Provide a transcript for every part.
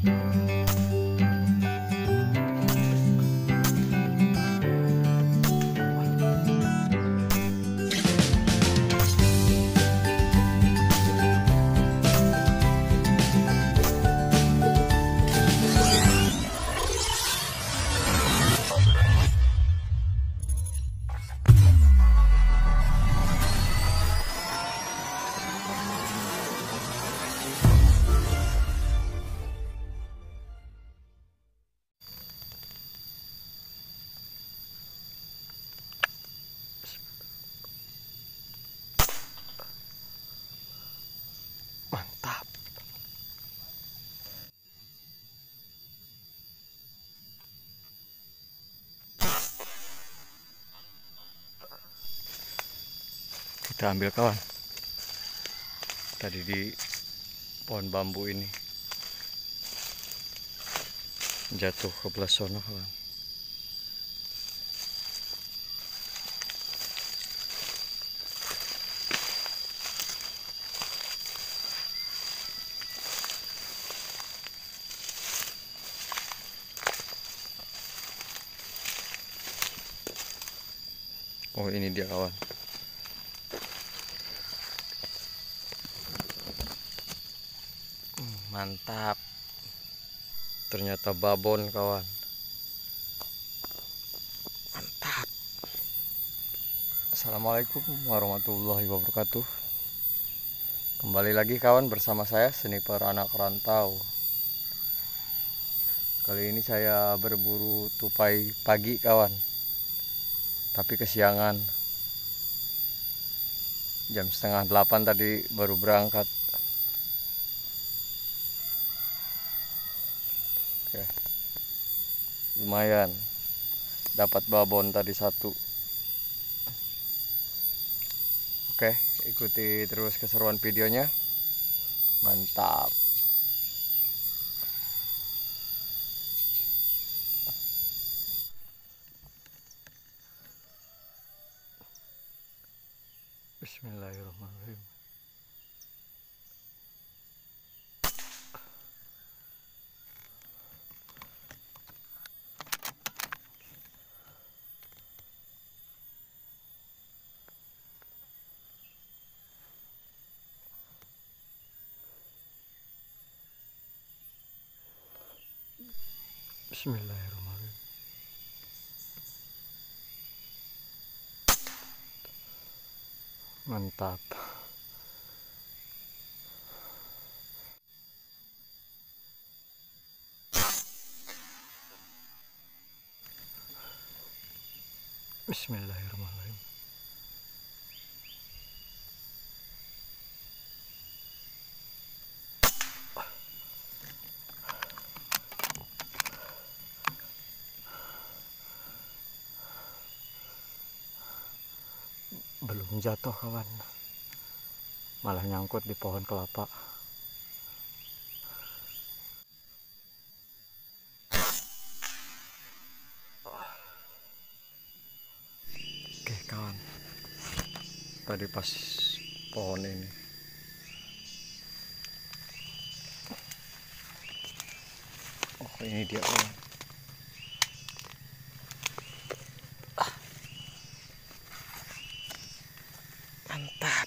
Mantap. Kita ambil kawan. Tadi di pohon bambu ini jatuh ke belah sono kawan. Oh, ini dia kawan. Mantap. Ternyata babon kawan. Mantap. Assalamualaikum warahmatullahi wabarakatuh. Kembali lagi kawan bersama saya Sniper Anak Rantau. Kali ini saya berburu tupai pagi kawan, tapi kesiangan. Jam setengah 8 tadi baru berangkat. Oke. Lumayan dapat babon tadi satu. Oke, ikuti terus keseruan videonya. Mantap. Bismillahirrahmanirrahim. Bismillahirrahmanirrahim. Mantap. Bismillahirrahmanirrahim. Belum jatuh kawan, malah nyangkut di pohon kelapa. Oke kawan, tadi pas pohon ini ini dia kawan. Mantap.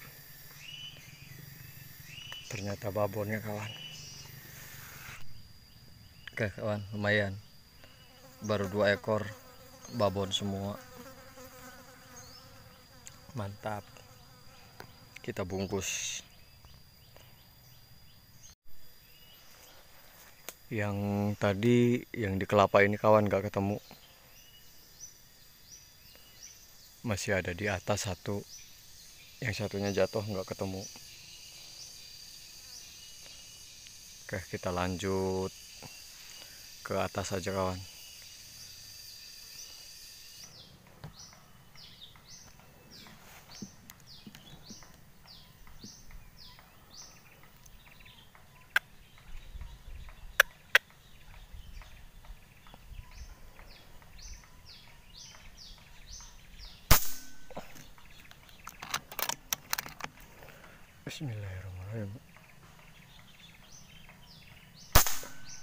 Ternyata babonnya kawan. Oke kawan, lumayan. Baru 2 ekor babon semua. Mantap. Kita bungkus. Yang tadi yang di kelapa ini kawan gak ketemu. Masih ada di atas satu. Yang satunya jatuh nggak ketemu. Oke, kita lanjut ke atas saja kawan. Bismillahirrahmanirrahim.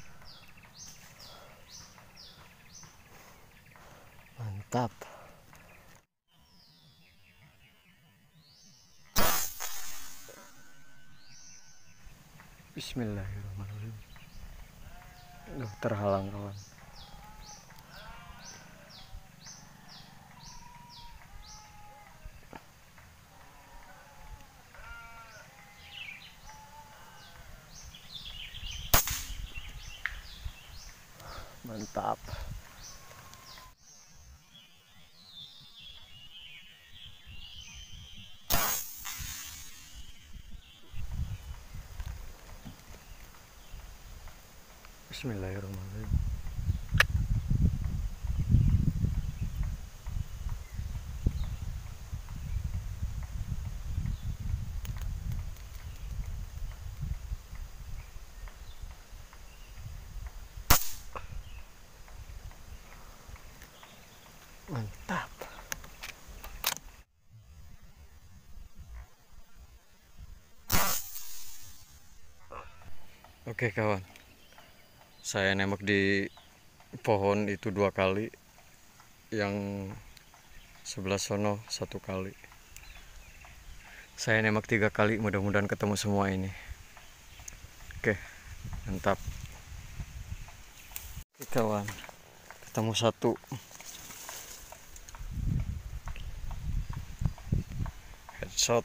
Mantap. Bismillahirrahmanirrahim. Duh, terhalang kawan. Mantap. Bismillahirrahmanirrahim. Mantap. Oke kawan, saya nembak di pohon itu 2 kali, yang sebelah sono 1 kali. Saya nembak 3 kali, mudah-mudahan ketemu semua ini. Oke, mantap. Oke kawan, ketemu 1. Headshot.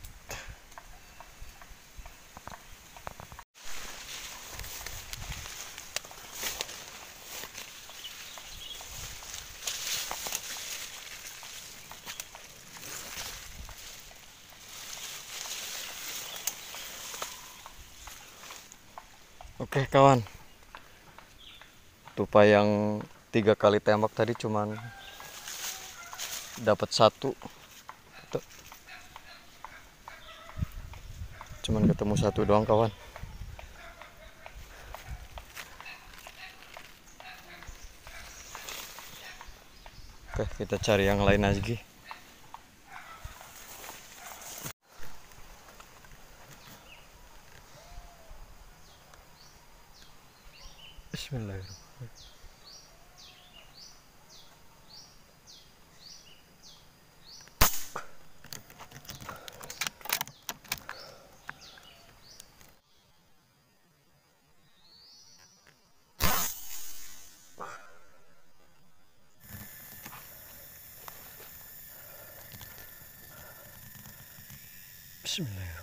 Oke kawan, tupai yang 3 kali tembak tadi cuman dapat 1. Cuman ketemu 1 doang kawan. Oke, kita cari yang lain lagi. Bismillahirrahmanirrahim. Bismillahirrahmanirrahim.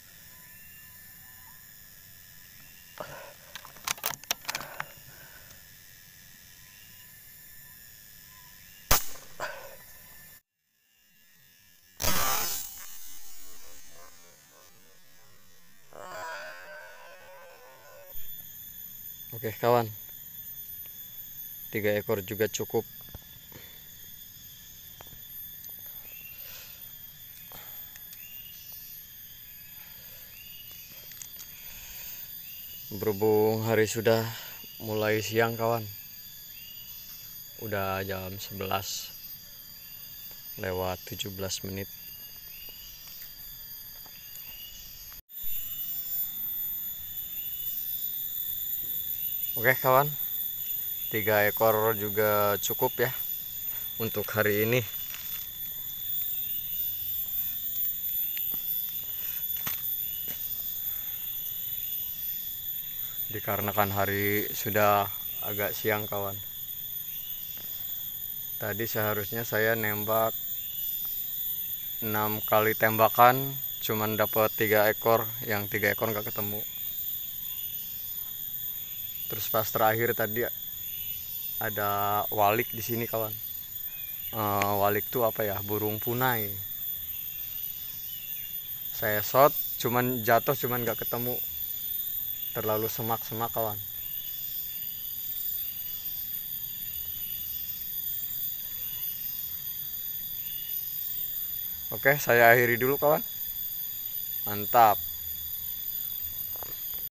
Oke kawan, 3 ekor juga cukup. Berhubung hari sudah mulai siang kawan, udah jam 11 lewat 17 menit. Oke kawan, 3 ekor juga cukup ya untuk hari ini. Dikarenakan hari sudah agak siang kawan. Tadi seharusnya saya nembak 6 kali tembakan, cuman dapat 3 ekor, yang 3 ekor nggak ketemu. Terus pas terakhir tadi ada walik di sini kawan. Walik tuh apa ya, burung punai. Saya shot, cuman jatuh, cuman nggak ketemu. Terlalu semak-semak kawan. Oke, saya akhiri dulu kawan. Mantap.